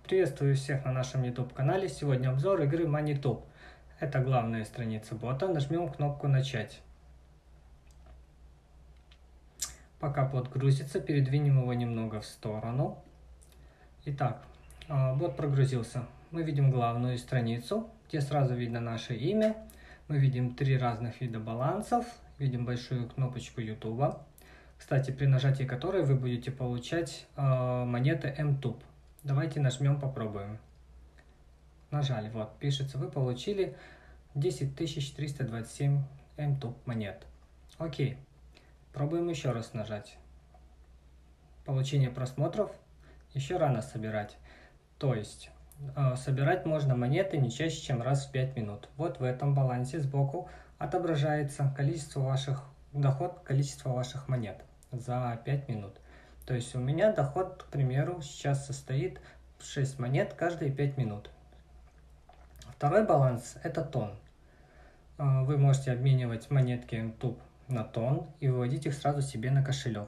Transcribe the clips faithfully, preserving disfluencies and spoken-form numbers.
Приветствую всех на нашем YouTube канале. Сегодня обзор игры MoneyTube. Это главная страница бота. Нажмем кнопку «Начать». Пока подгрузится, передвинем его немного в сторону. Итак, бот прогрузился. Мы видим главную страницу, где сразу видно наше имя. Мы видим три разных вида балансов. Видим большую кнопочку YouTube. Кстати, при нажатии которой вы будете получать монеты MTube. Давайте нажмем, попробуем. Нажали, вот, пишется, вы получили десять тысяч триста двадцать семь MTube монет. Окей. Пробуем еще раз нажать. Получение просмотров еще рано собирать. То есть, э, собирать можно монеты не чаще, чем раз в пять минут. Вот в этом балансе сбоку отображается количество ваших, доход, количество ваших монет за пять минут. То есть у меня доход, к примеру, сейчас состоит шесть монет каждые пять минут. Второй баланс – это тон. Вы можете обменивать монетки MTube на тон и выводить их сразу себе на кошелек.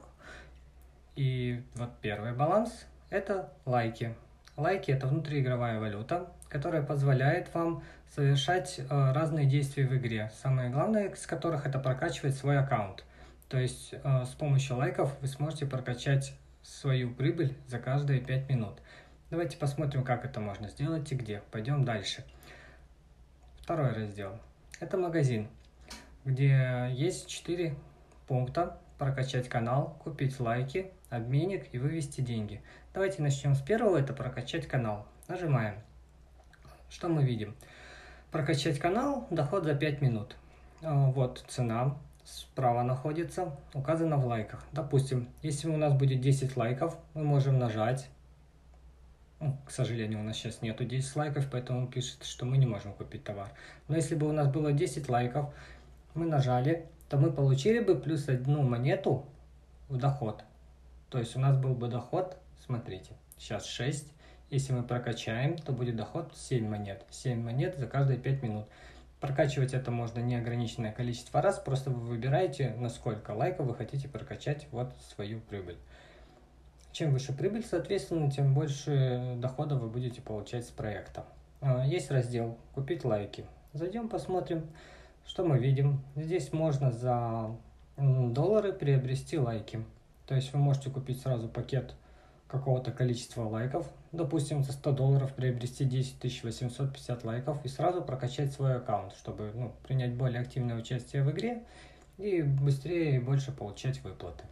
И вот первый баланс – это лайки. Лайки – это внутриигровая валюта, которая позволяет вам совершать разные действия в игре. Самое главное из которых – это прокачивать свой аккаунт. То есть э, с помощью лайков вы сможете прокачать свою прибыль за каждые пять минут. Давайте посмотрим, как это можно сделать и где. Пойдем дальше. Второй раздел. Это магазин, где есть четыре пункта. Прокачать канал, купить лайки, обменник и вывести деньги. Давайте начнем с первого. Это прокачать канал. Нажимаем. Что мы видим? Прокачать канал, доход за пять минут. Э, вот цена. Справа находится, указано в лайках. Допустим, если у нас будет десять лайков, мы можем нажать. Ну, к сожалению, у нас сейчас нету десяти лайков, поэтому он пишет, что мы не можем купить товар. Но если бы у нас было десять лайков, мы нажали, то мы получили бы плюс одну монету в доход. То есть у нас был бы доход, смотрите, сейчас шесть. Если мы прокачаем, то будет доход семь монет. семь монет за каждые пять минут. Прокачивать это можно неограниченное количество раз, просто вы выбираете, на сколько лайков вы хотите прокачать вот свою прибыль. Чем выше прибыль, соответственно, тем больше дохода вы будете получать с проекта. Есть раздел «Купить лайки». Зайдем, посмотрим, что мы видим. Здесь можно за доллары приобрести лайки. То есть вы можете купить сразу пакет какого-то количества лайков, допустим, за сто долларов приобрести десять тысяч восемьсот пятьдесят лайков и сразу прокачать свой аккаунт, чтобы ну, принять более активное участие в игре и быстрее и больше получать выплаты.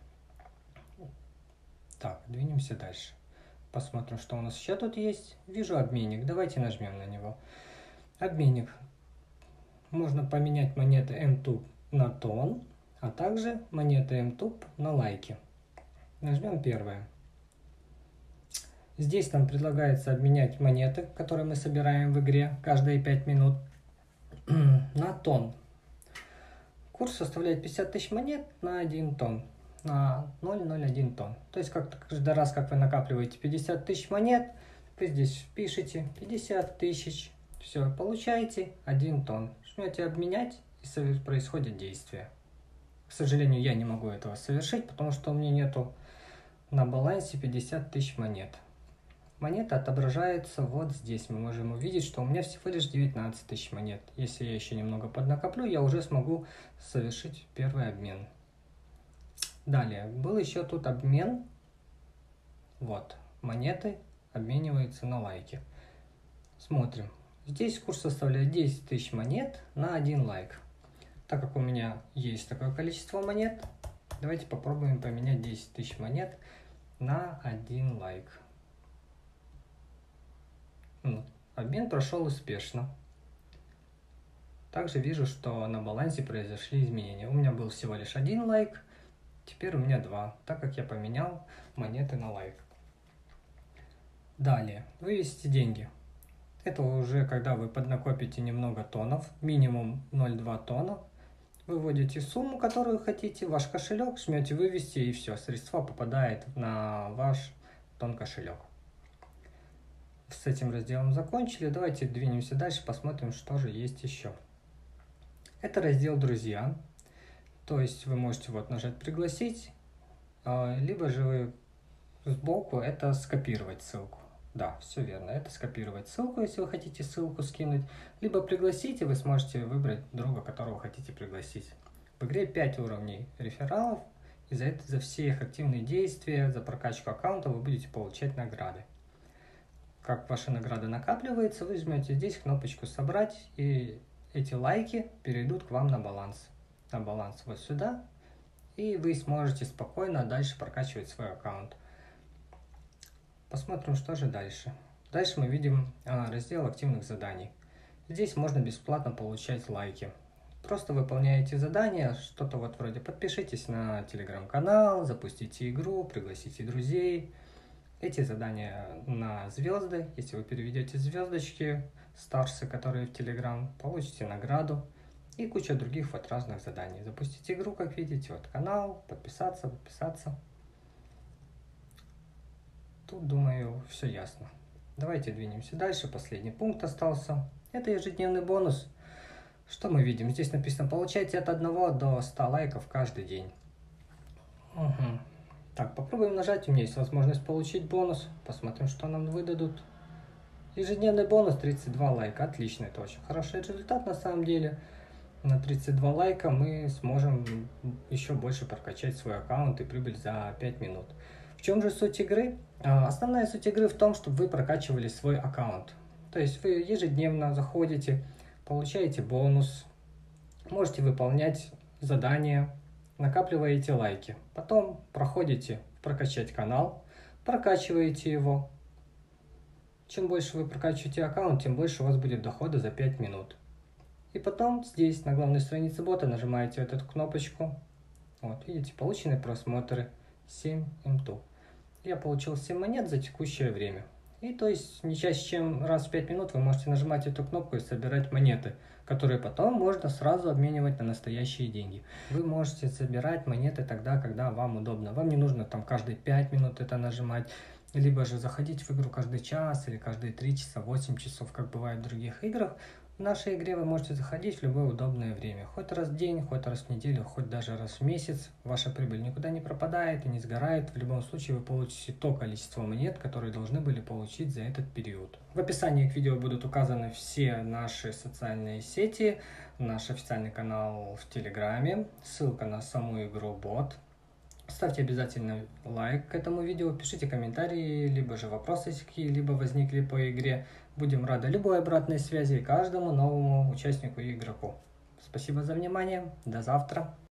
Так, двинемся дальше. Посмотрим, что у нас еще тут есть. Вижу обменник, давайте нажмем на него. Обменник. Можно поменять монеты MTube на тон, а также монеты MTube на лайки. Нажмем первое. Здесь нам предлагается обменять монеты, которые мы собираем в игре каждые пять минут, на тон. Курс составляет пятьдесят тысяч монет на один тон, на ноль целых ноль один тон. То есть как каждый раз, как вы накапливаете пятьдесят тысяч монет, вы здесь пишете пятьдесят тысяч, все, получаете один тон. Жмете обменять и происходит действие. К сожалению, я не могу этого совершить, потому что у меня нету на балансе пятьдесят тысяч монет. Монета отображается вот здесь. Мы можем увидеть, что у меня всего лишь девятнадцать тысяч монет. Если я еще немного поднакоплю, я уже смогу совершить первый обмен. Далее, был еще тут обмен. Вот, монеты обмениваются на лайки. Смотрим. Здесь курс составляет десять тысяч монет на один лайк. Так как у меня есть такое количество монет, давайте попробуем поменять десять тысяч монет на один лайк. Обмен прошел успешно. Также вижу, что на балансе произошли изменения. У меня был всего лишь один лайк, теперь у меня два, так как я поменял монеты на лайк. Далее, вывести деньги. Это уже когда вы поднакопите немного тонов, минимум ноль целых два тона. Выводите сумму, которую хотите, ваш кошелек, жмете вывести и все, средства попадает на ваш тон кошелек. С этим разделом закончили. Давайте двинемся дальше, посмотрим, что же есть еще. Это раздел «Друзья». То есть вы можете вот нажать «Пригласить», либо же вы сбоку это скопировать ссылку. Да, все верно. Это скопировать ссылку, если вы хотите ссылку скинуть. Либо пригласить, и вы сможете выбрать друга, которого хотите пригласить. В игре пять уровней рефералов. И за это, за все их активные действия, за прокачку аккаунта вы будете получать награды. Как ваша награда накапливается, вы жмете здесь кнопочку «Собрать», и эти лайки перейдут к вам на баланс. На баланс вот сюда. И вы сможете спокойно дальше прокачивать свой аккаунт. Посмотрим, что же дальше. Дальше мы видим а, раздел активных заданий. Здесь можно бесплатно получать лайки. Просто выполняете задания, что-то вот вроде подпишитесь на телеграм-канал, запустите игру, пригласите друзей. Эти задания на звезды. Если вы переведете звездочки, старсы, которые в телеграм, получите награду. И куча других вот разных заданий. Запустить игру, как видите, вот канал, подписаться, подписаться. Тут, думаю, все ясно. Давайте двинемся дальше. Последний пункт остался. Это ежедневный бонус. Что мы видим? Здесь написано: получайте от одного до ста лайков каждый день. Угу. Так, попробуем нажать. У меня есть возможность получить бонус. Посмотрим, что нам выдадут. Ежедневный бонус тридцать два лайка. Отлично, это очень хороший результат на самом деле. На тридцать два лайка мы сможем еще больше прокачать свой аккаунт и прибыль за пять минут. В чем же суть игры? Основная суть игры в том, чтобы вы прокачивали свой аккаунт. То есть вы ежедневно заходите, получаете бонус, можете выполнять задания, накапливаете лайки. Потом проходите прокачать канал, прокачиваете его. Чем больше вы прокачиваете аккаунт, тем больше у вас будет дохода за пять минут. И потом здесь на главной странице бота нажимаете эту кнопочку. Вот, видите, получены просмотры семь эм ту. Я получил семь монет за текущее время. И то есть не чаще, чем раз в пять минут вы можете нажимать эту кнопку и собирать монеты, которые потом можно сразу обменивать на настоящие деньги. Вы можете собирать монеты тогда, когда вам удобно. Вам не нужно там каждые пять минут это нажимать, либо же заходить в игру каждый час или каждые три часа, восемь часов, как бывает в других играх. В нашей игре вы можете заходить в любое удобное время. Хоть раз в день, хоть раз в неделю, хоть даже раз в месяц. Ваша прибыль никуда не пропадает и не сгорает. В любом случае вы получите то количество монет, которые должны были получить за этот период. В описании к видео будут указаны все наши социальные сети, наш официальный канал в Телеграме, ссылка на саму игру бот. Ставьте обязательно лайк к этому видео, пишите комментарии, либо же вопросы какие-либо возникли по игре. Будем рады любой обратной связи и каждому новому участнику и игроку. Спасибо за внимание, до завтра.